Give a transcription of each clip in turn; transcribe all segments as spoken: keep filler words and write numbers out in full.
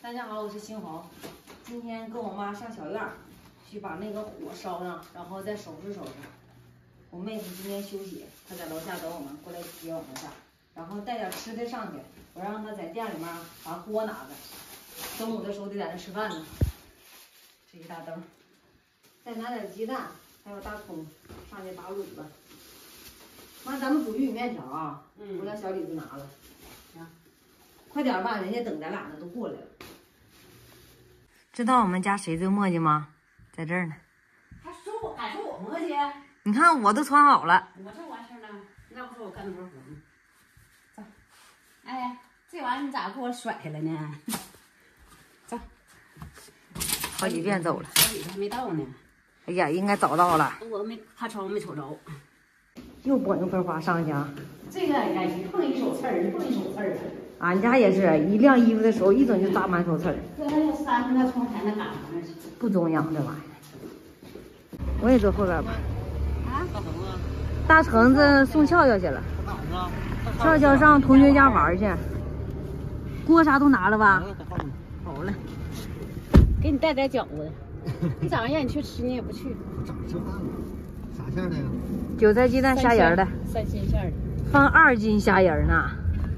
大家好，我是新豪。今天跟我妈上小院儿，去把那个火烧上，然后再收拾收拾。我妹夫今天休息，他在楼下等我们过来接我们下，然后带点吃的上去。我让他在店里面把锅拿着，中午的时候得在那吃饭呢。这一大兜，再拿点鸡蛋，还有大葱，上去打卤子。妈，咱们煮玉米面条啊，嗯，我让小李子拿了。行，快点吧，人家等咱俩呢，都过来了。知道我们家谁最磨叽吗？在这儿呢。 还说我还说我磨叽？ 你看我都穿好了。 我这完事儿了，那不说我干多少活呢？走。哎，这玩意儿你咋给我甩下来呢？走。 好几遍走了。 小李子还没到呢。 哎呀，应该早到了。 我没怕瞅没瞅着。 又拨那盆花上去啊。 这个哎，一碰一手刺儿，一碰一手刺儿啊。 俺家也是一晾衣服的时候，一整就扎满手刺儿。 这还要扇着那窗台那杆子那去。 不中央这玩意儿。我也坐后边吧。 啊？ 大橙子送俏俏去了。俏俏上同学家玩去。锅啥都拿了吧？好了。 给你带点饺子。你早上让你去吃，你也不去。 咋吃饭了？啥馅的呀？ 韭菜鸡蛋虾仁的。 三鲜馅的。 放二斤虾仁呢。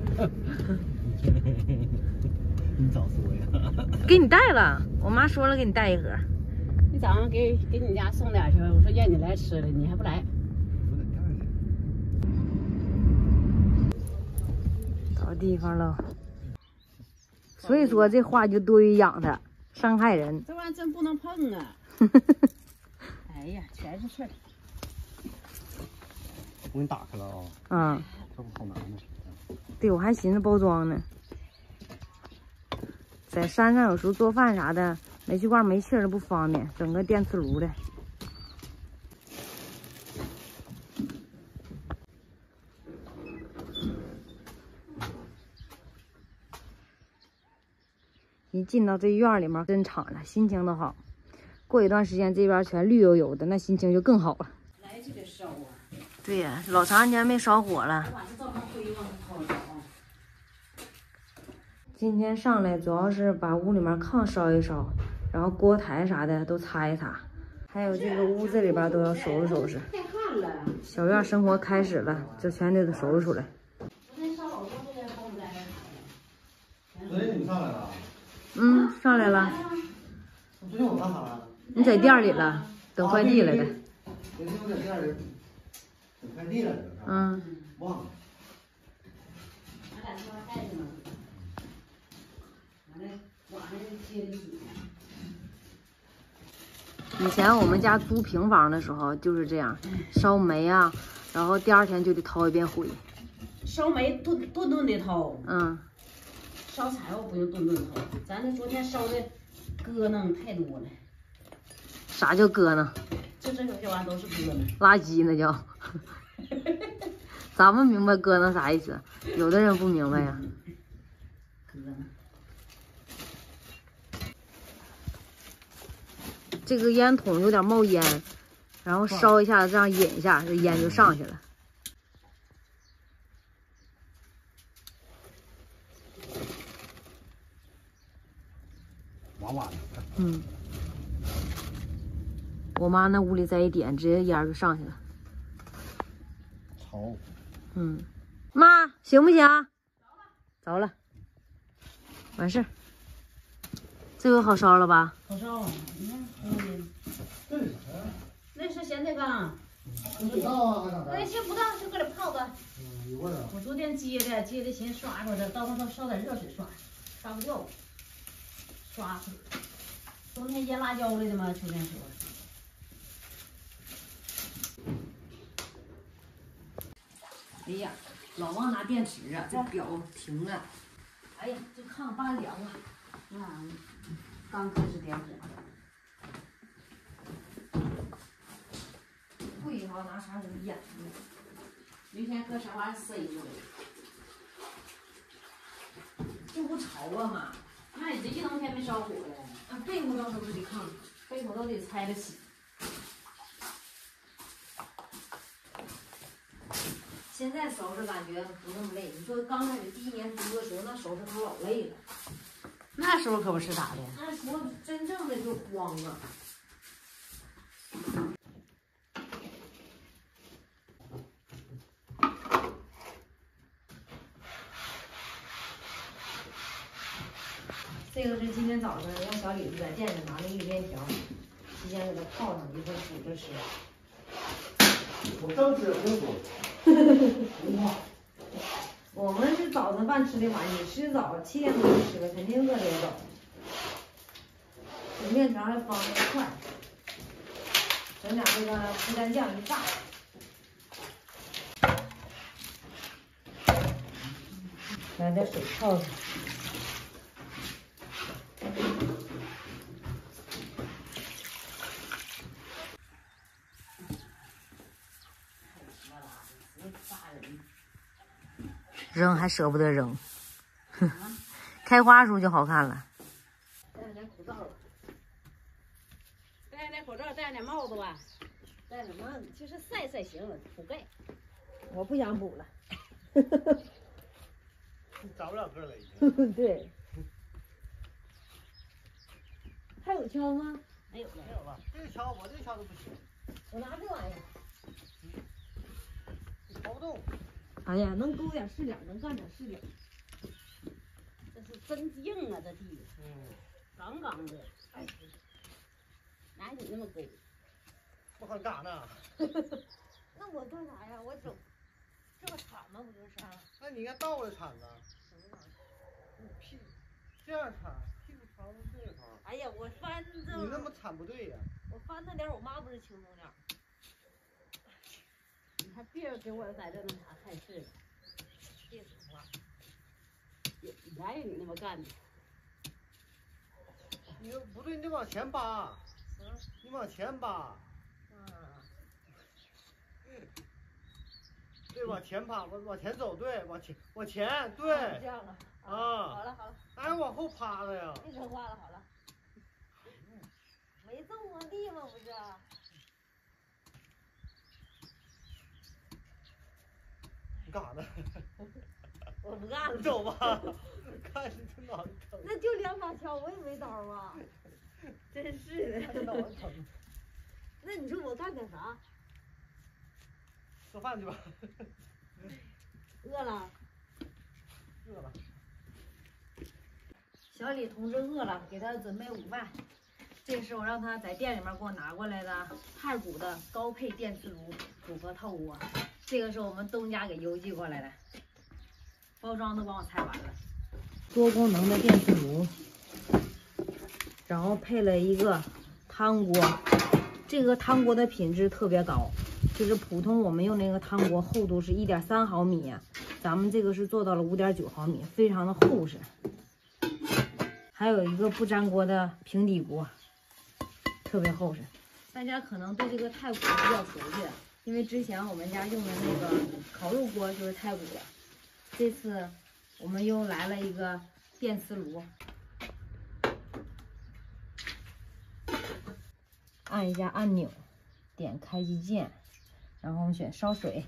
你早说呀！ 给你带了，我妈说了给你带一盒。 你早上给给你家送点去，我说让你来吃了，你还不来。 到地方了，所以说这花就多余养它，伤害人。 这玩意儿真不能碰啊！哎呀，全是刺儿。 我给你打开了啊。 嗯。 这不好拿呢。 对，我还寻思包装呢。在山上有时候做饭啥的，煤气罐没气儿不方便，整个电磁炉的。一进到这院里面，真敞了，心情都好。过一段时间这边全绿油油的，那心情就更好了。 来这个烧啊！ 对呀，老长时间没烧火了。 把这灶上灰往上掏着啊！ 今天上来主要是把屋里面炕烧一烧，然后锅台啥的都擦一擦，还有这个屋子里边都要收拾收拾。 太旱了。 小院生活开始了，就全得收拾出来。 昨天烧老多这个包子来了。 昨天你们上来了？ 嗯，上来了。 昨天我干啥了？ 你在店里了，等快递来的。 昨天我在店里等快递来的。 嗯。 忘了。 俺俩这边带着呢。完了，晚上接着洗。 以前我们家租平房的时候就是这样，烧煤啊，然后第二天就得掏一遍灰。 烧煤顿顿顿的掏。 嗯。 烧柴火不用顿顿掏，咱这昨天烧的咯楞太多了。 啥叫咯楞？ 就这这玩意儿都是咯楞。 垃圾那叫。咱们明白咯楞啥意思，有的人不明白呀。 咯楞。 这个烟筒有点冒烟，然后烧一下，这样引一下，这烟就上去了。 瓦瓦的。 嗯。我妈那屋里再一点，直接烟就上去了。 潮。 嗯。妈，行不行？着了。完事儿。这回好烧了吧？ 好烧啊！你看，嗯。 这是啥呀？ 那是咸菜缸。 不到啊，还咋的？ 那先不到，就搁这泡着。 嗯，有味儿啊。 我昨天接的，接的先刷出来的，到时候烧点热水刷，刷不掉。刷出来。冬天腌辣椒来的嘛，秋天时候。哎呀，老忘拿电池啊，这表停了。哎呀，这炕扒凉啊！啊，刚开始点火。不一会拿啥东西演呢？明天搁啥玩意儿塞住了？这不潮啊嘛？那你这一冬天没烧火了？啊，被褥到时候就得炕，被褥都得拆了洗。现在收拾感觉不那么累。你说刚开始第一年租的时候，那收拾可老累了。 那时候可不是咋的， 那时候真正的就慌了。这个是今天早上让小李子在店里拿那个面条，提前给他泡上，一会儿煮着吃。 我刚吃挺多。哇！ 我们是早晨饭吃的晚，你吃早，七点多就吃了，肯定饿得也早。煮面条还方便快，整点这个鸡蛋酱一炸。来点水泡上。 扔还舍不得扔，开花时候就好看了。 戴上点口罩吧， 戴上点口罩，戴上点帽子吧， 戴什么？ 就是晒晒行了，补钙。 我不想补了。 长不了个了已经。 对。还有锹吗？ 没有了， 没有了，这个锹我这个锹都不行， 我拿这玩意儿。 你刨不动。 哎呀，能勾点是点，能干点是点。 这是真硬啊，这地嗯， 杠杠的。哎，哪有你那么勾？ 我还干呢。 那我干啥呀？我整这个铲子不就是啊？ 那你应该倒着铲呢。 什么玩意儿？ 你屁，这样铲，屁股朝着这头。 哎呀，我翻着。 你那么铲不对呀。 我翻着点，我妈不是轻松点。 你看别人给我在这那啥菜市， 别说话。 也哪有你那么干的？ 你不对，你得往前扒。 嗯。 你往前扒。 嗯。 对，往前趴，往往前走，对，往前，往前，对。 啊、这样啊。 啊。 好了好了。 哎，往后趴的呀。 别说话了，好了。没种过地吗？不是。 你干啥呢？ 我不干了。 走吧。看你这脑袋疼。 那就两把锹，我也没刀啊。真是的。 看这脑袋疼。 那你说我干点啥？ 做饭去吧。 饿了。 饿了。 小李同志饿了，给他准备午饭。这是我让他在店里面给我拿过来的太古的高配电磁炉组合套锅，这个是我们东家给邮寄过来的，包装都帮我拆完了。多功能的电磁炉，然后配了一个汤锅，这个汤锅的品质特别高，就是普通我们用那个汤锅厚度是一点三毫米，咱们这个是做到了五点九毫米，非常的厚实。还有一个不粘锅的平底锅，特别厚实。大家可能对这个太古比较熟悉，因为之前我们家用的那个烤肉锅就是太古的。这次我们又来了一个电磁炉，按一下按钮，点开机键，然后我们选烧水，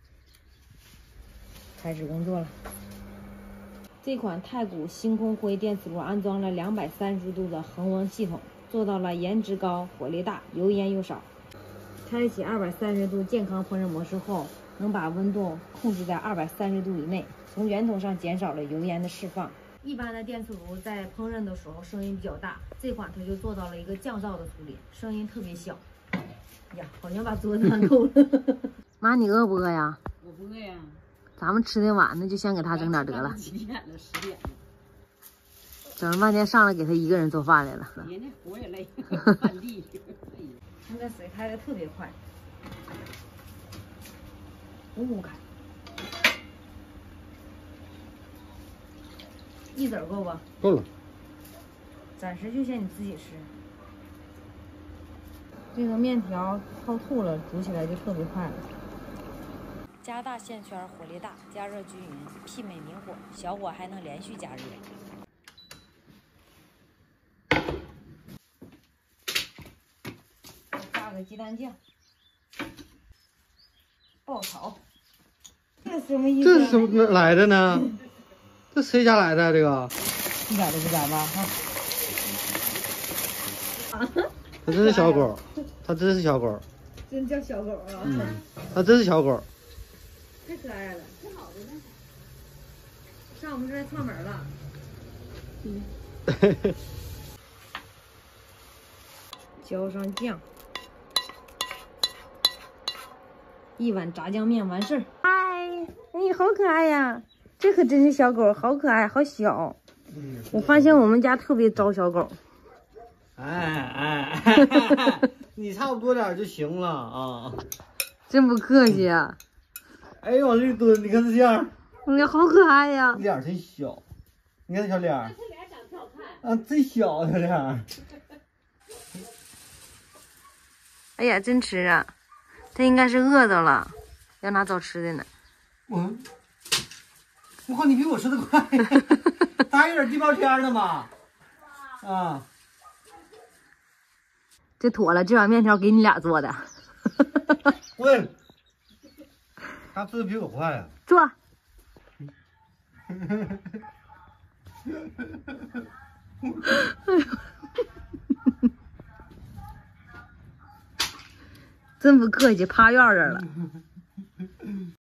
开始工作了。这款太古星空灰电磁炉安装了两百三十度的恒温系统，做到了颜值高、火力大、油烟又少。开启二百三十度健康烹饪模式后，能把温度控制在二百三十度以内，从源头上减少了油烟的释放。一般的电磁炉在烹饪的时候声音比较大，这款它就做到了一个降噪的处理，声音特别小。呀，好像把桌子按够了。 妈，你饿不饿呀？ 我不饿呀。 咱们吃的晚，那就先给他整点得了。 几点了？十点了。 整了半天上来给他一个人做饭来了。 人家活也累，饭地累。 现在水开的特别快，呜呜开。一子儿够吧？ 够了。 暂时就先你自己吃。这个面条泡透了，煮起来就特别快了。加大线圈，火力大，加热均匀，媲美明火，小火还能连续加热。加个鸡蛋酱，爆炒。这什么意思？ 这是什么来的呢？这谁家来的？这个一点都不假吧？哈。 它真是小狗，它真是小狗。 真叫小狗啊！ 嗯，它真是小狗。 太可爱了，上我们这儿串门了。嗯。浇上酱，一碗炸酱面完事儿。嗨，哎，好可爱呀！这可真是小狗，好可爱，好小。嗯、我发现我们家特别招小狗。 哎哎，你差不多点就行了啊！ 真不客气啊！ 哎呦，往这一蹲，你看这样， 哎呀，好可爱呀！ 脸真小，你看这小脸儿，这脸长得好看啊，真小小脸儿。 哎呀，真吃啊！它应该是饿着了，要拿找吃的呢。 我，我靠，你比我吃的快，它还有点地包天呢嘛！啊。 这妥了，这碗面条给你俩做的。 滚！他吃的比我快呀、啊。 坐。真不客气，趴院这儿了。